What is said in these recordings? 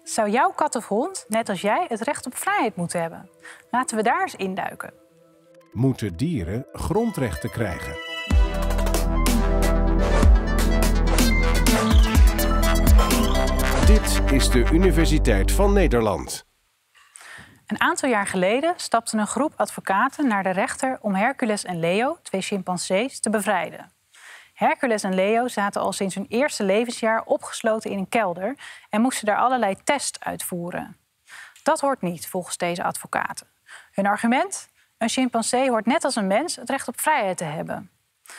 Zou jouw kat of hond, net als jij, het recht op vrijheid moeten hebben? Laten we daar eens induiken. Moeten dieren grondrechten krijgen? Dit is de Universiteit van Nederland. Een aantal jaar geleden stapte een groep advocaten naar de rechter om Hercules en Leo, 2 chimpansees, te bevrijden. Hercules en Leo zaten al sinds hun eerste levensjaar opgesloten in een kelder en moesten daar allerlei tests uitvoeren. Dat hoort niet, volgens deze advocaten. Hun argument? Een chimpansee hoort net als een mens het recht op vrijheid te hebben.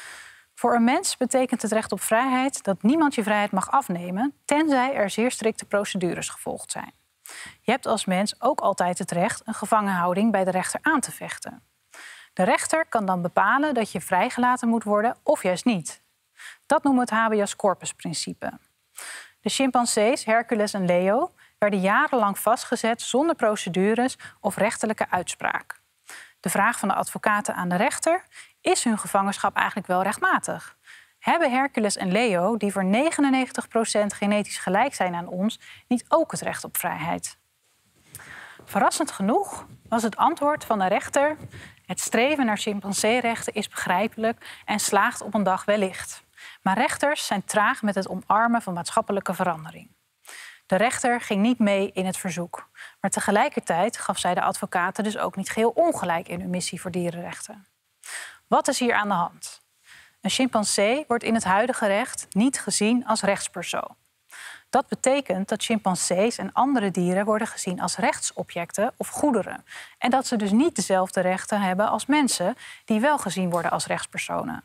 Voor een mens betekent het recht op vrijheid dat niemand je vrijheid mag afnemen, tenzij er zeer strikte procedures gevolgd zijn. Je hebt als mens ook altijd het recht een gevangenhouding bij de rechter aan te vechten. De rechter kan dan bepalen dat je vrijgelaten moet worden of juist niet. Dat noemen we het habeas corpus-principe. De chimpansees Hercules en Leo werden jarenlang vastgezet zonder procedures of rechterlijke uitspraak. De vraag van de advocaten aan de rechter: is hun gevangenschap eigenlijk wel rechtmatig? Hebben Hercules en Leo, die voor 99% genetisch gelijk zijn aan ons, niet ook het recht op vrijheid? Verrassend genoeg was het antwoord van de rechter: het streven naar chimpanseerechten is begrijpelijk en slaagt op een dag wellicht. Maar rechters zijn traag met het omarmen van maatschappelijke verandering. De rechter ging niet mee in het verzoek. Maar tegelijkertijd gaf zij de advocaten dus ook niet geheel ongelijk in hun missie voor dierenrechten. Wat is hier aan de hand? Een chimpansee wordt in het huidige recht niet gezien als rechtspersoon. Dat betekent dat chimpansees en andere dieren worden gezien als rechtsobjecten of goederen. En dat ze dus niet dezelfde rechten hebben als mensen die wel gezien worden als rechtspersonen.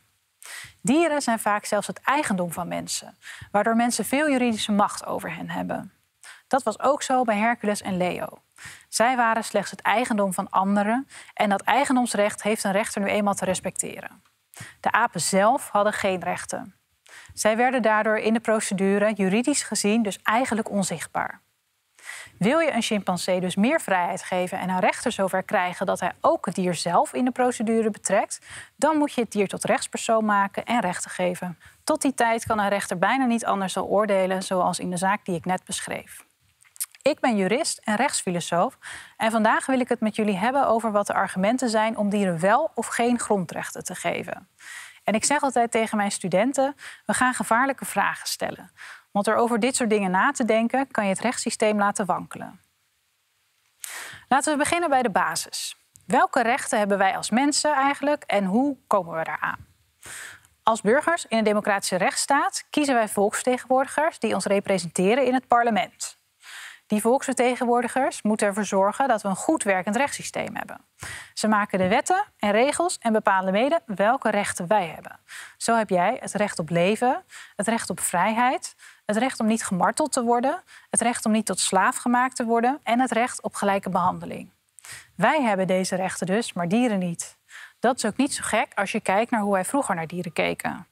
Dieren zijn vaak zelfs het eigendom van mensen, waardoor mensen veel juridische macht over hen hebben. Dat was ook zo bij Hercules en Leo. Zij waren slechts het eigendom van anderen en dat eigendomsrecht heeft een rechter nu eenmaal te respecteren. De apen zelf hadden geen rechten. Zij werden daardoor in de procedure juridisch gezien dus eigenlijk onzichtbaar. Wil je een chimpansee dus meer vrijheid geven en een rechter zover krijgen dat hij ook het dier zelf in de procedure betrekt, dan moet je het dier tot rechtspersoon maken en rechten geven. Tot die tijd kan een rechter bijna niet anders dan oordelen, zoals in de zaak die ik net beschreef. Ik ben jurist en rechtsfilosoof en vandaag wil ik het met jullie hebben over wat de argumenten zijn om dieren wel of geen grondrechten te geven. En ik zeg altijd tegen mijn studenten: we gaan gevaarlijke vragen stellen. Want door over dit soort dingen na te denken, kan je het rechtssysteem laten wankelen. Laten we beginnen bij de basis. Welke rechten hebben wij als mensen eigenlijk en hoe komen we daaraan? Als burgers in een democratische rechtsstaat kiezen wij volksvertegenwoordigers die ons representeren in het parlement. Die volksvertegenwoordigers moeten ervoor zorgen dat we een goed werkend rechtssysteem hebben. Ze maken de wetten en regels en bepalen mede welke rechten wij hebben. Zo heb jij het recht op leven, het recht op vrijheid, het recht om niet gemarteld te worden, het recht om niet tot slaaf gemaakt te worden en het recht op gelijke behandeling. Wij hebben deze rechten dus, maar dieren niet. Dat is ook niet zo gek als je kijkt naar hoe wij vroeger naar dieren keken.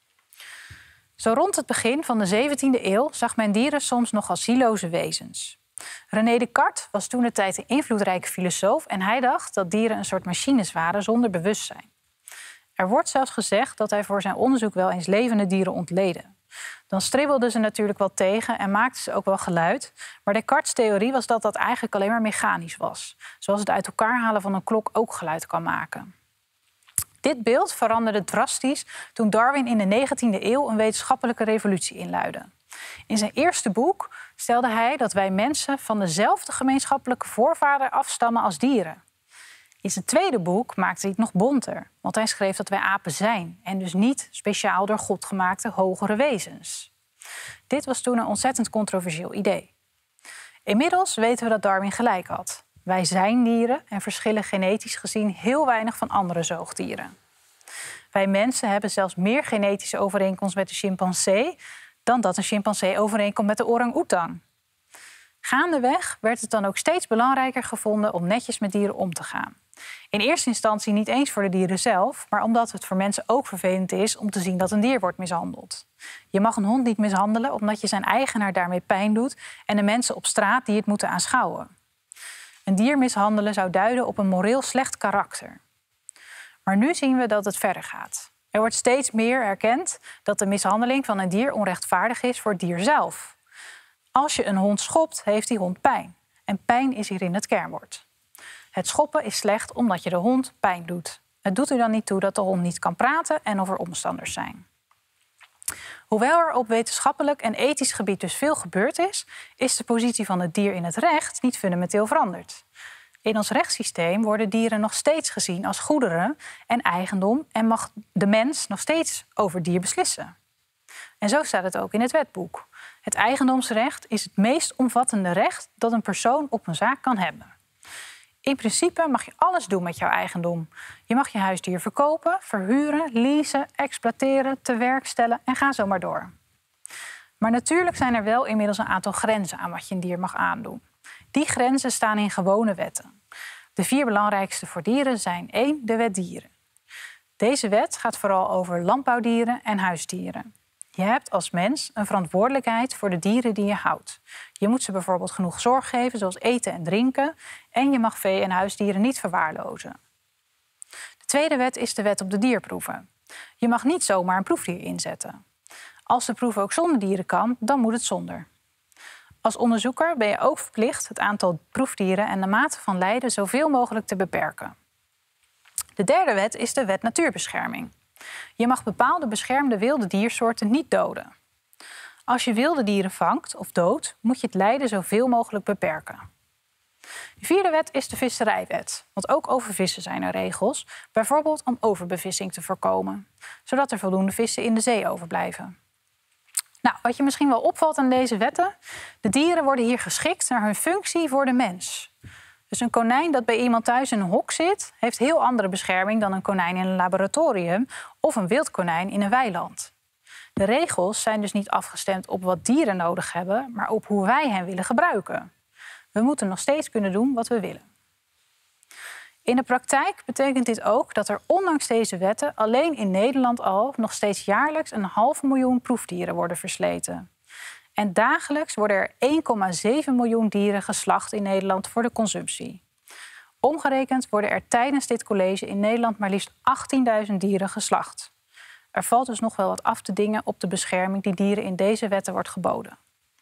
Zo rond het begin van de 17e eeuw zag men dieren soms nog als zieloze wezens. René Descartes was toentertijd een invloedrijke filosoof en hij dacht dat dieren een soort machines waren zonder bewustzijn. Er wordt zelfs gezegd dat hij voor zijn onderzoek wel eens levende dieren ontleedde. Dan stribbelden ze natuurlijk wel tegen en maakten ze ook wel geluid, maar Descartes' theorie was dat dat eigenlijk alleen maar mechanisch was, zoals het uit elkaar halen van een klok ook geluid kan maken. Dit beeld veranderde drastisch toen Darwin in de 19e eeuw een wetenschappelijke revolutie inluidde. In zijn eerste boek stelde hij dat wij mensen van dezelfde gemeenschappelijke voorvader afstammen als dieren. In zijn tweede boek maakte hij het nog bonter, want hij schreef dat wij apen zijn en dus niet speciaal door God gemaakte hogere wezens. Dit was toen een ontzettend controversieel idee. Inmiddels weten we dat Darwin gelijk had. Wij zijn dieren en verschillen genetisch gezien heel weinig van andere zoogdieren. Wij mensen hebben zelfs meer genetische overeenkomst met de chimpansee dan dat een chimpansee overeenkomt met de orang-oetang. Gaandeweg werd het dan ook steeds belangrijker gevonden om netjes met dieren om te gaan. In eerste instantie niet eens voor de dieren zelf, maar omdat het voor mensen ook vervelend is om te zien dat een dier wordt mishandeld. Je mag een hond niet mishandelen omdat je zijn eigenaar daarmee pijn doet en de mensen op straat die het moeten aanschouwen. Een dier mishandelen zou duiden op een moreel slecht karakter. Maar nu zien we dat het verder gaat. Er wordt steeds meer erkend dat de mishandeling van een dier onrechtvaardig is voor het dier zelf. Als je een hond schopt, heeft die hond pijn. En pijn is hierin het kernwoord. Het schoppen is slecht omdat je de hond pijn doet. Het doet er dan niet toe dat de hond niet kan praten en of er omstanders zijn. Hoewel er op wetenschappelijk en ethisch gebied dus veel gebeurd is de positie van het dier in het recht niet fundamenteel veranderd. In ons rechtssysteem worden dieren nog steeds gezien als goederen en eigendom en mag de mens nog steeds over dier beslissen. En zo staat het ook in het wetboek. Het eigendomsrecht is het meest omvattende recht dat een persoon op een zaak kan hebben. In principe mag je alles doen met jouw eigendom. Je mag je huisdier verkopen, verhuren, leasen, exploiteren, te werk stellen en ga zo maar door. Maar natuurlijk zijn er wel inmiddels een aantal grenzen aan wat je een dier mag aandoen. Die grenzen staan in gewone wetten. De 4 belangrijkste voor dieren zijn 1. De wet dieren. Deze wet gaat vooral over landbouwdieren en huisdieren. Je hebt als mens een verantwoordelijkheid voor de dieren die je houdt. Je moet ze bijvoorbeeld genoeg zorg geven, zoals eten en drinken. En je mag vee- en huisdieren niet verwaarlozen. De tweede wet is de wet op de dierproeven. Je mag niet zomaar een proefdier inzetten. Als de proef ook zonder dieren kan, dan moet het zonder. Als onderzoeker ben je ook verplicht het aantal proefdieren en de mate van lijden zoveel mogelijk te beperken. De derde wet is de wet natuurbescherming. Je mag bepaalde beschermde wilde diersoorten niet doden. Als je wilde dieren vangt of doodt, moet je het lijden zoveel mogelijk beperken. De vierde wet is de visserijwet. Want ook over vissen zijn er regels, bijvoorbeeld om overbevissing te voorkomen, zodat er voldoende vissen in de zee overblijven. Nou, wat je misschien wel opvalt aan deze wetten, de dieren worden hier geschikt naar hun functie voor de mens. Dus een konijn dat bij iemand thuis in een hok zit, heeft heel andere bescherming dan een konijn in een laboratorium of een wild konijn in een weiland. De regels zijn dus niet afgestemd op wat dieren nodig hebben, maar op hoe wij hen willen gebruiken. We moeten nog steeds kunnen doen wat we willen. In de praktijk betekent dit ook dat er ondanks deze wetten alleen in Nederland al nog steeds jaarlijks 500.000 proefdieren worden versleten. En dagelijks worden er 1,7 miljoen dieren geslacht in Nederland voor de consumptie. Omgerekend worden er tijdens dit college in Nederland maar liefst 18.000 dieren geslacht. Er valt dus nog wel wat af te dingen op de bescherming die dieren in deze wetten wordt geboden.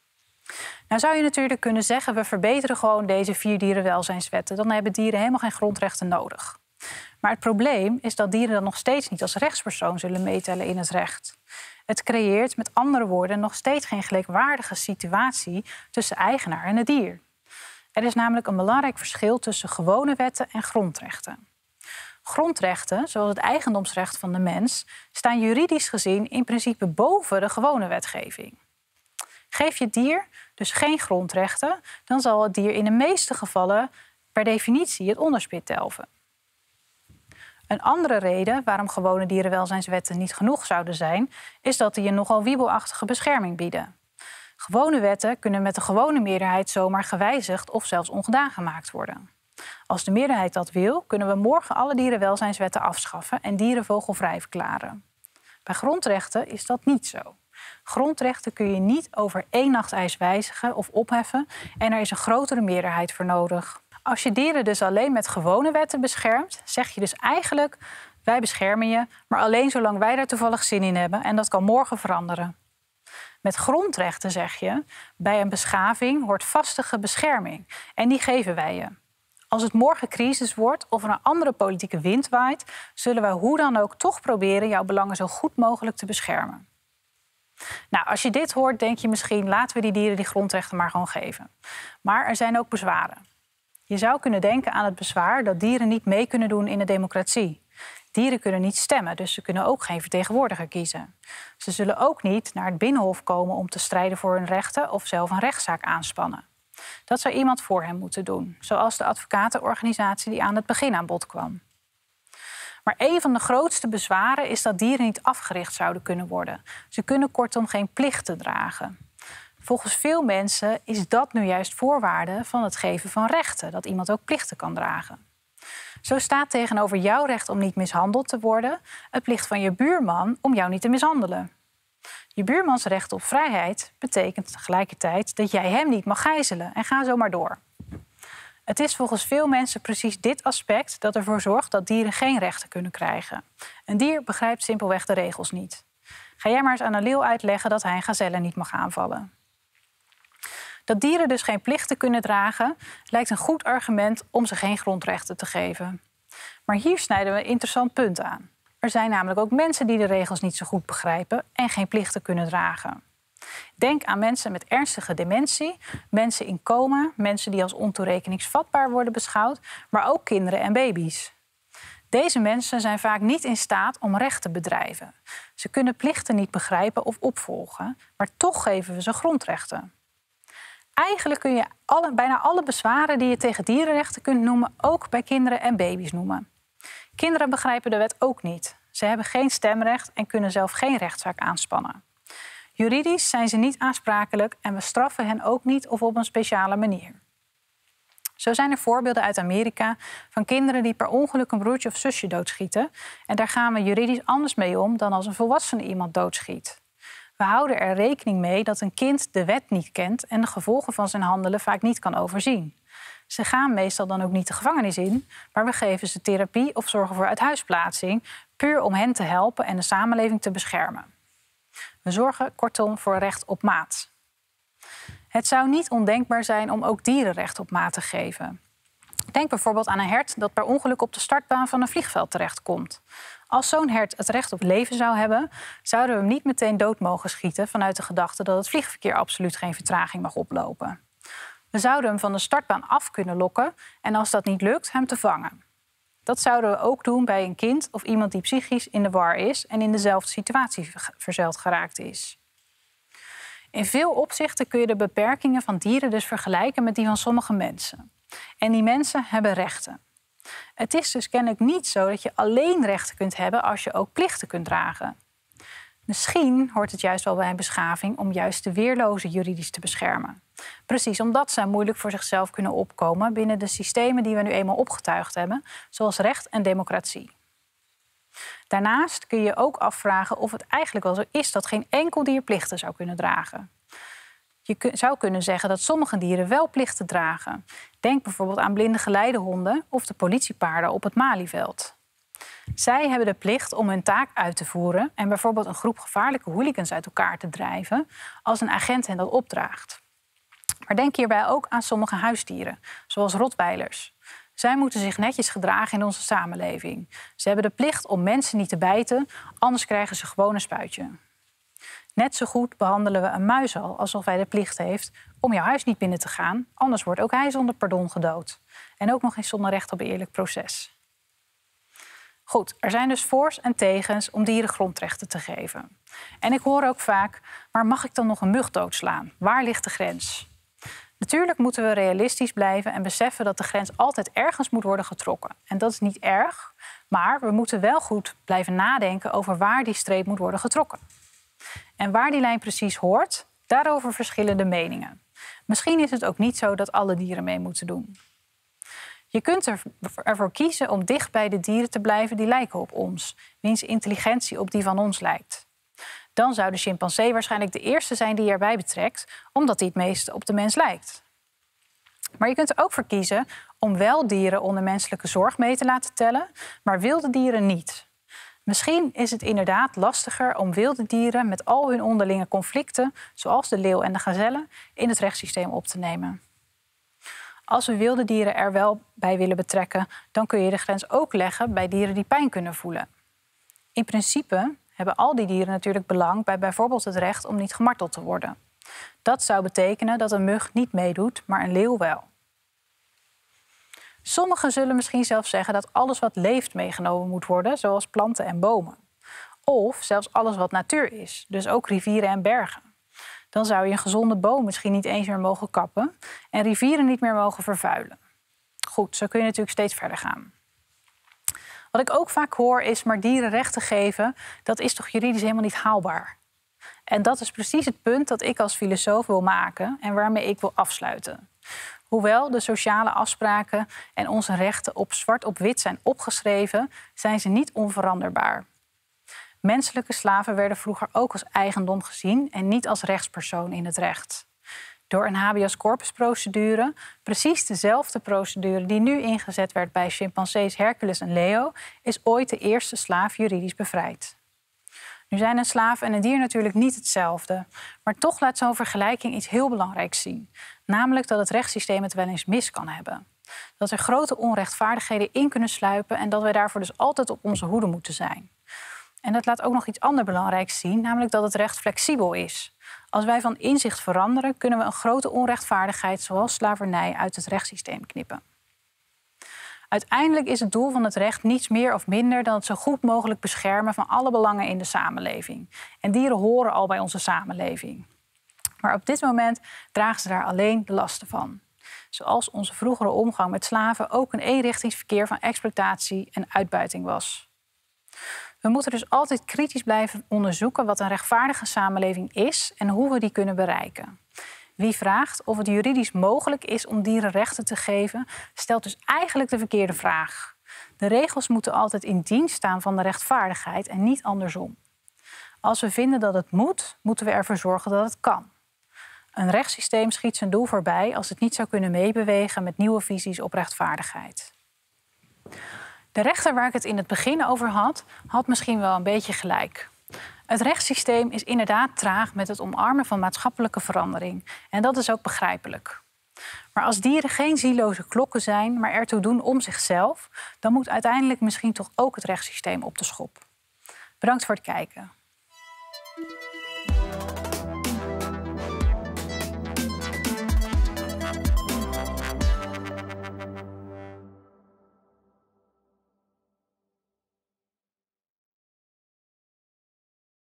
Nou zou je natuurlijk kunnen zeggen, we verbeteren gewoon deze 4 dierenwelzijnswetten. Dan hebben dieren helemaal geen grondrechten nodig. Maar het probleem is dat dieren dan nog steeds niet als rechtspersoon zullen meetellen in het recht. Het creëert met andere woorden nog steeds geen gelijkwaardige situatie tussen eigenaar en het dier. Er is namelijk een belangrijk verschil tussen gewone wetten en grondrechten. Grondrechten, zoals het eigendomsrecht van de mens, staan juridisch gezien in principe boven de gewone wetgeving. Geef je het dier dus geen grondrechten, dan zal het dier in de meeste gevallen per definitie het onderspit delven. Een andere reden waarom gewone dierenwelzijnswetten niet genoeg zouden zijn, is dat die een nogal wiebelachtige bescherming bieden. Gewone wetten kunnen met de gewone meerderheid zomaar gewijzigd of zelfs ongedaan gemaakt worden. Als de meerderheid dat wil, kunnen we morgen alle dierenwelzijnswetten afschaffen en dieren vogelvrij verklaren. Bij grondrechten is dat niet zo. Grondrechten kun je niet over 1 nacht ijs wijzigen of opheffen en er is een grotere meerderheid voor nodig. Als je dieren dus alleen met gewone wetten beschermt, zeg je dus eigenlijk, wij beschermen je, maar alleen zolang wij daar toevallig zin in hebben en dat kan morgen veranderen. Met grondrechten zeg je, bij een beschaving hoort vastige bescherming en die geven wij je. Als het morgen crisis wordt of er een andere politieke wind waait, zullen wij hoe dan ook toch proberen jouw belangen zo goed mogelijk te beschermen. Nou, als je dit hoort, denk je misschien, laten we die dieren die grondrechten maar gewoon geven. Maar er zijn ook bezwaren. Je zou kunnen denken aan het bezwaar dat dieren niet mee kunnen doen in de democratie. Dieren kunnen niet stemmen, dus ze kunnen ook geen vertegenwoordiger kiezen. Ze zullen ook niet naar het Binnenhof komen om te strijden voor hun rechten of zelf een rechtszaak aanspannen. Dat zou iemand voor hen moeten doen, zoals de advocatenorganisatie die aan het begin aan bod kwam. Maar een van de grootste bezwaren is dat dieren niet afgericht zouden kunnen worden. Ze kunnen kortom geen plichten dragen. Volgens veel mensen is dat nu juist voorwaarde van het geven van rechten, dat iemand ook plichten kan dragen. Zo staat tegenover jouw recht om niet mishandeld te worden het plicht van je buurman om jou niet te mishandelen. Je buurmans recht op vrijheid betekent tegelijkertijd dat jij hem niet mag gijzelen en ga zo maar door. Het is volgens veel mensen precies dit aspect dat ervoor zorgt dat dieren geen rechten kunnen krijgen. Een dier begrijpt simpelweg de regels niet. Ga jij maar eens aan een leeuw uitleggen dat hij een gazelle niet mag aanvallen. Dat dieren dus geen plichten kunnen dragen, lijkt een goed argument om ze geen grondrechten te geven. Maar hier snijden we een interessant punt aan. Er zijn namelijk ook mensen die de regels niet zo goed begrijpen en geen plichten kunnen dragen. Denk aan mensen met ernstige dementie, mensen in coma, mensen die als ontoerekeningsvatbaar worden beschouwd, maar ook kinderen en baby's. Deze mensen zijn vaak niet in staat om recht te bedrijven. Ze kunnen plichten niet begrijpen of opvolgen, maar toch geven we ze grondrechten. Eigenlijk kun je bijna alle bezwaren die je tegen dierenrechten kunt noemen, ook bij kinderen en baby's noemen. Kinderen begrijpen de wet ook niet. Ze hebben geen stemrecht en kunnen zelf geen rechtszaak aanspannen. Juridisch zijn ze niet aansprakelijk en we straffen hen ook niet of op een speciale manier. Zo zijn er voorbeelden uit Amerika van kinderen die per ongeluk een broertje of zusje doodschieten. En daar gaan we juridisch anders mee om dan als een volwassene iemand doodschiet. We houden er rekening mee dat een kind de wet niet kent en de gevolgen van zijn handelen vaak niet kan overzien. Ze gaan meestal dan ook niet de gevangenis in, maar we geven ze therapie of zorgen voor uithuisplaatsing, puur om hen te helpen en de samenleving te beschermen. We zorgen kortom voor recht op maat. Het zou niet ondenkbaar zijn om ook dierenrecht op maat te geven. Denk bijvoorbeeld aan een hert dat per ongeluk op de startbaan van een vliegveld terechtkomt. Als zo'n hert het recht op leven zou hebben, zouden we hem niet meteen dood mogen schieten vanuit de gedachte dat het vliegverkeer absoluut geen vertraging mag oplopen. We zouden hem van de startbaan af kunnen lokken en als dat niet lukt, hem te vangen. Dat zouden we ook doen bij een kind of iemand die psychisch in de war is en in dezelfde situatie verzeild geraakt is. In veel opzichten kun je de beperkingen van dieren dus vergelijken met die van sommige mensen. En die mensen hebben rechten. Het is dus kennelijk niet zo dat je alleen rechten kunt hebben als je ook plichten kunt dragen. Misschien hoort het juist wel bij een beschaving om juist de weerlozen juridisch te beschermen. Precies omdat zij moeilijk voor zichzelf kunnen opkomen binnen de systemen die we nu eenmaal opgetuigd hebben, zoals recht en democratie. Daarnaast kun je ook afvragen of het eigenlijk wel zo is dat geen enkel dier plichten zou kunnen dragen. Je zou kunnen zeggen dat sommige dieren wel plichten dragen. Denk bijvoorbeeld aan blinde geleidehonden of de politiepaarden op het Malieveld. Zij hebben de plicht om hun taak uit te voeren en bijvoorbeeld een groep gevaarlijke hooligans uit elkaar te drijven als een agent hen dat opdraagt. Maar denk hierbij ook aan sommige huisdieren, zoals rottweilers. Zij moeten zich netjes gedragen in onze samenleving. Ze hebben de plicht om mensen niet te bijten, anders krijgen ze gewoon een spuitje. Net zo goed behandelen we een muis al alsof hij de plicht heeft om jouw huis niet binnen te gaan, anders wordt ook hij zonder pardon gedood. En ook nog eens zonder recht op een eerlijk proces. Goed, er zijn dus voor's en tegens om dieren grondrechten te geven. En ik hoor ook vaak, maar mag ik dan nog een mug doodslaan? Waar ligt de grens? Natuurlijk moeten we realistisch blijven en beseffen dat de grens altijd ergens moet worden getrokken. En dat is niet erg, maar we moeten wel goed blijven nadenken over waar die streep moet worden getrokken. En waar die lijn precies hoort, daarover verschillen de meningen. Misschien is het ook niet zo dat alle dieren mee moeten doen. Je kunt ervoor kiezen om dicht bij de dieren te blijven die lijken op ons, wiens intelligentie op die van ons lijkt. Dan zou de chimpansee waarschijnlijk de eerste zijn die je erbij betrekt, omdat hij het meest op de mens lijkt. Maar je kunt er ook voor kiezen om wel dieren onder menselijke zorg mee te laten tellen, maar wilde dieren niet. Misschien is het inderdaad lastiger om wilde dieren met al hun onderlinge conflicten, zoals de leeuw en de gazelle, in het rechtssysteem op te nemen. Als we wilde dieren er wel bij willen betrekken, dan kun je de grens ook leggen bij dieren die pijn kunnen voelen. In principe hebben al die dieren natuurlijk belang bij bijvoorbeeld het recht om niet gemarteld te worden. Dat zou betekenen dat een mug niet meedoet, maar een leeuw wel. Sommigen zullen misschien zelfs zeggen dat alles wat leeft meegenomen moet worden, zoals planten en bomen. Of zelfs alles wat natuur is, dus ook rivieren en bergen. Dan zou je een gezonde boom misschien niet eens meer mogen kappen en rivieren niet meer mogen vervuilen. Goed, zo kun je natuurlijk steeds verder gaan. Wat ik ook vaak hoor is, maar dierenrechten geven, dat is toch juridisch helemaal niet haalbaar. En dat is precies het punt dat ik als filosoof wil maken en waarmee ik wil afsluiten. Hoewel de sociale afspraken en onze rechten op zwart op wit zijn opgeschreven, zijn ze niet onveranderbaar. Menselijke slaven werden vroeger ook als eigendom gezien en niet als rechtspersoon in het recht. Door een habeas corpus procedure, precies dezelfde procedure die nu ingezet werd bij chimpansees Hercules en Leo, is ooit de eerste slaaf juridisch bevrijd. Nu zijn een slaaf en een dier natuurlijk niet hetzelfde, maar toch laat zo'n vergelijking iets heel belangrijks zien. Namelijk dat het rechtssysteem het wel eens mis kan hebben. Dat er grote onrechtvaardigheden in kunnen sluipen en dat wij daarvoor dus altijd op onze hoede moeten zijn. En dat laat ook nog iets anders belangrijks zien, namelijk dat het recht flexibel is. Als wij van inzicht veranderen, kunnen we een grote onrechtvaardigheid zoals slavernij uit het rechtssysteem knippen. Uiteindelijk is het doel van het recht niets meer of minder dan het zo goed mogelijk beschermen van alle belangen in de samenleving. En dieren horen al bij onze samenleving. Maar op dit moment dragen ze daar alleen de lasten van. Zoals onze vroegere omgang met slaven ook een eenrichtingsverkeer van exploitatie en uitbuiting was. We moeten dus altijd kritisch blijven onderzoeken wat een rechtvaardige samenleving is en hoe we die kunnen bereiken. Wie vraagt of het juridisch mogelijk is om dieren rechten te geven, stelt dus eigenlijk de verkeerde vraag. De regels moeten altijd in dienst staan van de rechtvaardigheid en niet andersom. Als we vinden dat het moet, moeten we ervoor zorgen dat het kan. Een rechtssysteem schiet zijn doel voorbij als het niet zou kunnen meebewegen met nieuwe visies op rechtvaardigheid. De rechter waar ik het in het begin over had misschien wel een beetje gelijk. Het rechtssysteem is inderdaad traag met het omarmen van maatschappelijke verandering. En dat is ook begrijpelijk. Maar als dieren geen zieloze klokken zijn, maar ertoe doen om zichzelf, dan moet uiteindelijk misschien toch ook het rechtssysteem op de schop. Bedankt voor het kijken.